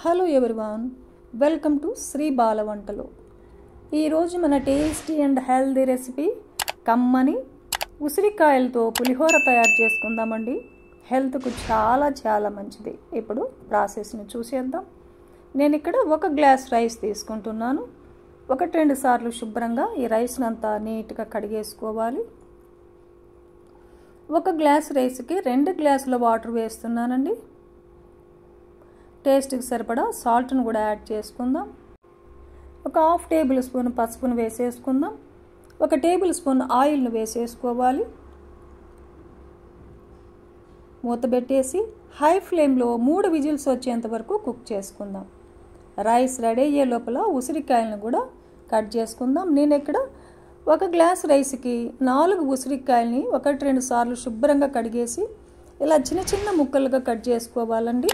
Hello everyone, welcome to Sri Bala వంటలు. ఈరోజు మన టేస్టీ అండ్ హెల్దీ రెసిపీ కమ్మని ఉసిరికాయలతో పులిహోర తయారు చేసుకుందామండి. హెల్త్కు చాలా చాలా మంచిది. ఇప్పుడు ప్రాసెస్ని చూసేద్దాం. నేను ఇక్కడ 1 గ్లాస్ రైస్ తీసుకుంటున్నాను. 1-2 సార్లు శుభ్రంగా ఈ రైస్ని అంతా నీట్గా కడిగేసుకోవాలి. 1 గ్లాస్ రైస్కి 2 గ్లాసుల వాటర్ వేస్తున్నానండి. టేస్ట్కి సరిపడా సాల్ట్ను కూడా యాడ్ చేసుకుందాం. 1/2 టేబుల్ స్పూన్ పసుపును వేసేసుకుందాం. 1 టేబుల్ స్పూన్ ఆయిల్ను వేసేసుకోవాలి. మూత పెట్టేసి హై ఫ్లేమ్లో 3 విజిల్స్ వచ్చేంత వరకు కుక్ చేసుకుందాం. రైస్ రెడీ అయ్యే లోపల ఉసిరికాయలను కూడా కట్ చేసుకుందాం. నేను ఇక్కడ 1 గ్లాస్ రైస్కి 4 ఉసిరికాయలని 1-2 సార్లు శుభ్రంగా కడిగేసి ఇలా చిన్న చిన్న ముక్కలుగా కట్ చేసుకోవాలండి.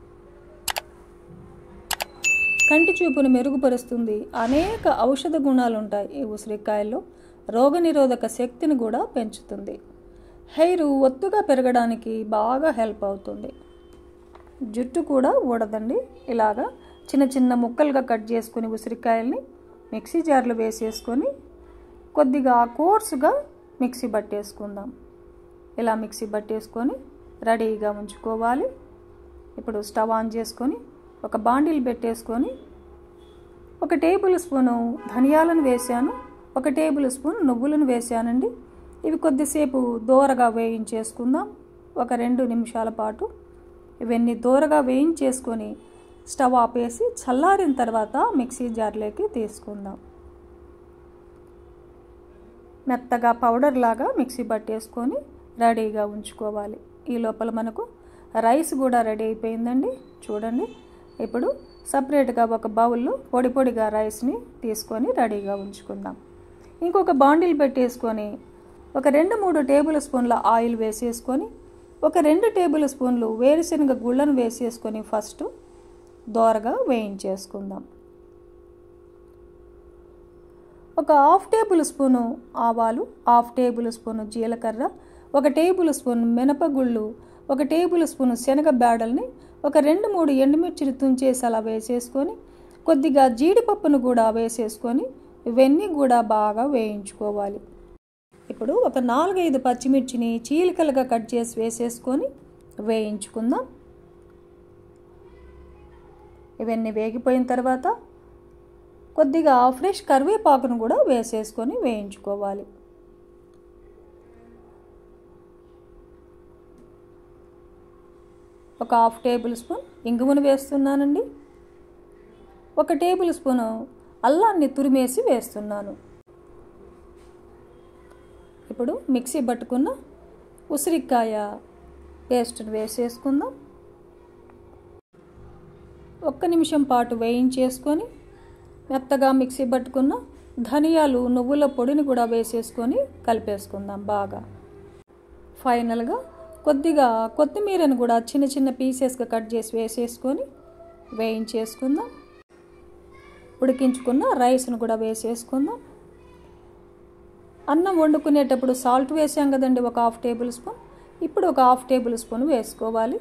కంటి చూపును మెరుగుపరుస్తుంది. అనేక ఔషధ గుణాలు ఉంటాయి ఈ ఉసిరికాయల్లో. రోగనిరోధక శక్తిని కూడా పెంచుతుంది. హెయిర్ ఒత్తుగా పెరగడానికి బాగా హెల్ప్ అవుతుంది. జుట్టు కూడా ఊడదండి. ఇలాగా చిన్న చిన్న ముక్కలుగా కట్ చేసుకుని ఉసిరికాయల్ని మిక్సీ జార్లో వేసేసుకొని కొద్దిగా కోర్సుగా మిక్సీ పట్టేసుకుందాం. ఇలా మిక్సీ పట్టేసుకొని రెడీగా ఉంచుకోవాలి. ఇప్పుడు స్టవ్ ఆన్ చేసుకొని ఒక బాండిల్ పెట్టేసుకొని 1 టేబుల్ స్పూను ధనియాలను వేసాను. 1 టేబుల్ స్పూన్ నువ్వులను వేసానండి. ఇవి కొద్దిసేపు దోరగా వేయించేసుకుందాం. 1-2 నిమిషాల పాటు ఇవన్నీ దోరగా వేయించేసుకొని స్టవ్ ఆపేసి చల్లారిన తర్వాత మిక్సీ జార్లోకి తీసుకుందాం. మెత్తగా పౌడర్ లాగా మిక్సీ పట్టేసుకొని రెడీగా ఉంచుకోవాలి. ఈ లోపల మనకు రైస్ కూడా రెడీ అయిపోయిందండి. చూడండి. ఇప్పుడు సపరేట్గా ఒక బౌల్లో పొడి పొడిగా రైస్ని తీసుకొని రెడీగా ఉంచుకుందాం. ఇంకొక బాండిల్ పెట్టేసుకొని 2-3 టేబుల్ స్పూన్ల ఆయిల్ వేసేసుకొని 2 టేబుల్ స్పూన్లు వేరుశనగ గుళ్ళను వేసేసుకొని ఫస్ట్ దోరగా వేయించేసుకుందాం. 1/2 టేబుల్ స్పూను ఆవాలు, 1/2 టేబుల్ స్పూను జీలకర్ర, 1 టేబుల్ స్పూన్ మినపగుళ్ళు, 1 టేబుల్ స్పూన్ శనగ బేడల్ని 2-3 ఎండుమిర్చిని తుంచేసి అలా వేసేసుకొని కొద్దిగా జీడిపప్పును కూడా వేసేసుకొని ఇవన్నీ కూడా బాగా వేయించుకోవాలి. ఇప్పుడు 4-5 పచ్చిమిర్చిని చీలికలుగా కట్ చేసి వేసేసుకొని వేయించుకుందాం. ఇవన్నీ వేగిపోయిన తర్వాత కొద్దిగా ఫ్రెష్ కరివేపాకును కూడా వేసేసుకొని వేయించుకోవాలి. ఒక 1/2 టేబుల్ స్పూన్ ఇంగువను వేస్తున్నానండి. 1 టేబుల్ స్పూను అల్లాన్ని తురిమేసి వేస్తున్నాను. ఇప్పుడు మిక్సీ పట్టుకున్న ఉసిరికాయ పేస్ట్ను వేసేసుకుందాం. 1 నిమిషం పాటు వేయించేసుకొని మెత్తగా మిక్సీ పట్టుకున్న ధనియాలు, నువ్వుల పొడిని కూడా వేసేసుకొని కలిపేసుకుందాం బాగా. ఫైనల్గా కొద్దిగా కొత్తిమీరను కూడా చిన్న చిన్న పీసెస్గా కట్ చేసి వేసేసుకొని వేయించేసుకుందాం. ఉడికించుకున్న రైస్ను కూడా వేసేసుకుందాం. అన్నం వండుకునేటప్పుడు సాల్ట్ వేసాం కదండి, 1/2 టేబుల్ స్పూన్. ఇప్పుడు 1/2 టేబుల్ స్పూన్ వేసుకోవాలి.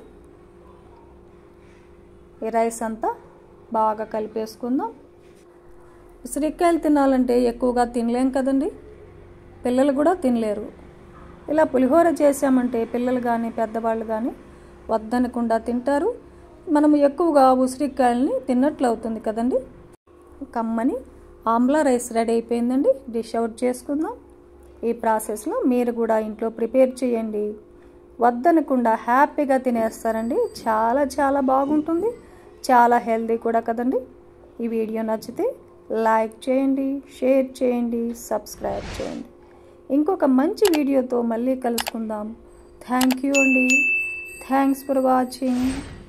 ఈ రైస్ అంతా బాగా కలిపేసుకుందాం. ఉసిరికాయలు తినాలంటే ఎక్కువగా తినలేం కదండి, పిల్లలు కూడా తినలేరు. ఇలా పులిహోర చేసామంటే పిల్లలు కానీ పెద్దవాళ్ళు కానీ వద్దనకుండా తింటారు. మనము ఎక్కువగా ఉసిరికాయలని తిన్నట్లు అవుతుంది కదండి. కమ్మని ఆమ్లా రైస్ రెడీ అయిపోయిందండి. డిష్ అవుట్ చేసుకుందాం. ఈ ప్రాసెస్లో మీరు కూడా ఇంట్లో ప్రిపేర్ చేయండి. వద్దనకుండా హ్యాపీగా తినేస్తారండి. చాలా చాలా బాగుంటుంది. చాలా హెల్దీ కూడా కదండి. ఈ వీడియో నచ్చితే లైక్ చేయండి, షేర్ చేయండి, సబ్స్క్రైబ్ చేయండి. ఇంకొక మంచి వీడియోతో మళ్ళీ కలుసుకుందాం. థ్యాంక్ యూ అండి. Thanks for watching.